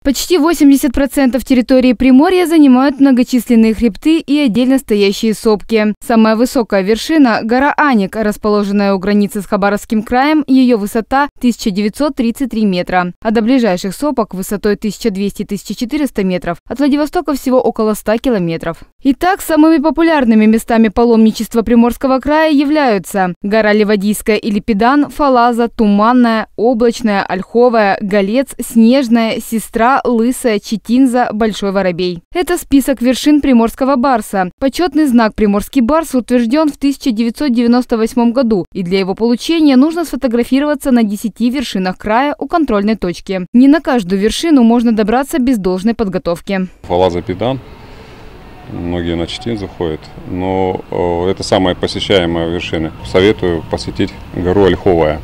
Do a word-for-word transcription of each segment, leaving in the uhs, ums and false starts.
Почти восемьдесят процентов территории Приморья занимают многочисленные хребты и отдельно стоящие сопки. Самая высокая вершина – гора Аник, расположенная у границы с Хабаровским краем, ее высота – тысяча девятьсот тридцать три метра. А до ближайших сопок высотой тысяча двести — тысяча четыреста метров, от Владивостока всего около ста километров. Итак, самыми популярными местами паломничества Приморского края являются гора Ливадийская или Педан, Фалаза, Туманная, Облачная, Ольховая, Голец, Снежная, Сестра, Лысая, Читинза, Большой Воробей. Это список вершин Приморского барса. Почетный знак «Приморский барс» утвержден в тысяча девятьсот девяносто восьмом году, и для его получения нужно сфотографироваться на десяти вершинах края у контрольной точки. Не на каждую вершину можно добраться без должной подготовки. Фалаза, Педан. Многие на Читинзу ходят, но э, это самая посещаемая вершина. Советую посетить гору Ольховая.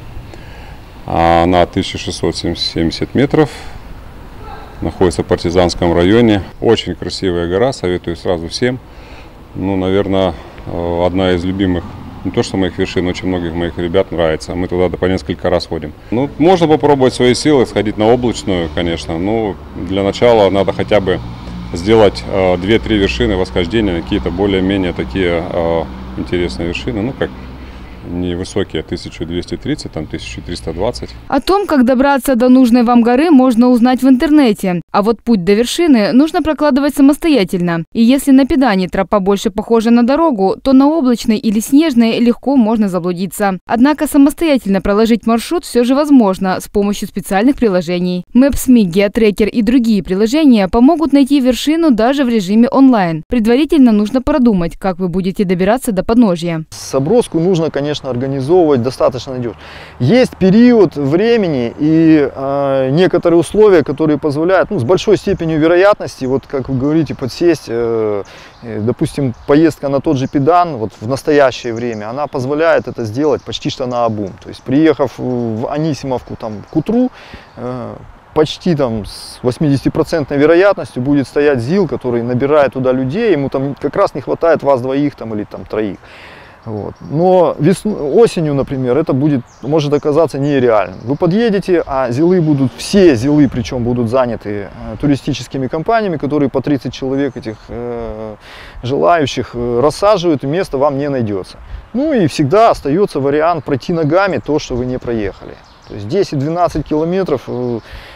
Она тысяча шестьсот семьдесят метров, находится в Партизанском районе. Очень красивая гора, советую сразу всем. Ну, наверное, э, одна из любимых, не то что моих вершин, очень многих моих ребят нравится. Мы туда по несколько раз ходим. Ну, можно попробовать свои силы, сходить на Облачную, конечно. Но для начала надо хотя бы сделать э, две-три вершины восхождения, какие-то более-менее такие э, интересные вершины, ну как невысокие, тысяча двести тридцать, там тысяча триста двадцать. О том, как добраться до нужной вам горы, можно узнать в интернете. А вот путь до вершины нужно прокладывать самостоятельно. И если на Педане тропа больше похожа на дорогу, то на Облачной или Снежной легко можно заблудиться. Однако самостоятельно проложить маршрут все же возможно с помощью специальных приложений. Maps.me, Geotracker и другие приложения помогут найти вершину даже в режиме онлайн. Предварительно нужно продумать, как вы будете добираться до подножья. Заброску нужно, конечно, организовывать достаточно надежно. Есть период времени и э, некоторые условия, которые позволяют, ну, с большой степенью вероятности, вот как вы говорите, подсесть, э, допустим, поездка на тот же Педан, вот в настоящее время, она позволяет это сделать почти что наобум. То есть, приехав в Анисимовку там к утру, э, почти там с восьмидесятипроцентной вероятностью будет стоять ЗИЛ, который набирает туда людей, ему там как раз не хватает вас двоих там или там троих. Вот. Но весну, осенью, например, это будет, может оказаться нереальным. Вы подъедете, а зилы будут, все зилы, причем будут заняты э, туристическими компаниями, которые по тридцать человек этих э, желающих э, рассаживают, и место вам не найдется. Ну и всегда остается вариант пройти ногами то, что вы не проехали. То есть десять-двенадцать километров э,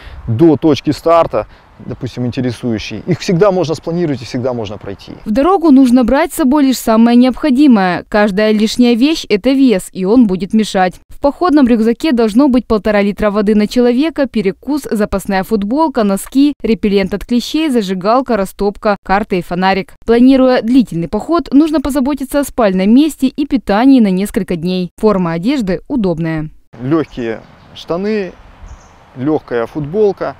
до точки старта, допустим, интересующий, их всегда можно спланировать и всегда можно пройти. В дорогу нужно брать с собой лишь самое необходимое. Каждая лишняя вещь – это вес, и он будет мешать. В походном рюкзаке должно быть полтора литра воды на человека, перекус, запасная футболка, носки, репеллент от клещей, зажигалка, растопка, карта и фонарик. Планируя длительный поход, нужно позаботиться о спальном месте и питании на несколько дней. Форма одежды удобная. Легкие штаны, легкая футболка.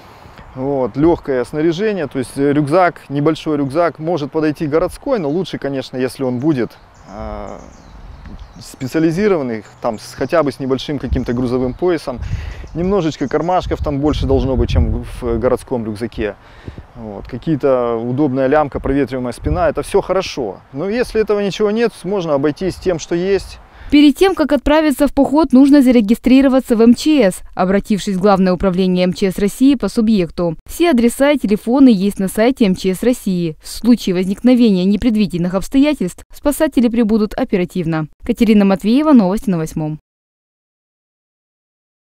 Вот, легкое снаряжение, то есть рюкзак, небольшой рюкзак может подойти городской, но лучше, конечно, если он будет э, специализированный, там с, хотя бы с небольшим каким-то грузовым поясом. Немножечко кармашков там больше должно быть, чем в городском рюкзаке. Вот, какие-то удобная лямка, проветриваемая спина, это все хорошо. Но если этого ничего нет, можно обойтись тем, что есть. Перед тем, как отправиться в поход, нужно зарегистрироваться в эм че эс, обратившись в Главное управление эм че эс России по субъекту. Все адреса и телефоны есть на сайте эм че эс России. В случае возникновения непредвиденных обстоятельств спасатели прибудут оперативно. Катерина Матвеева, новости на восьмом.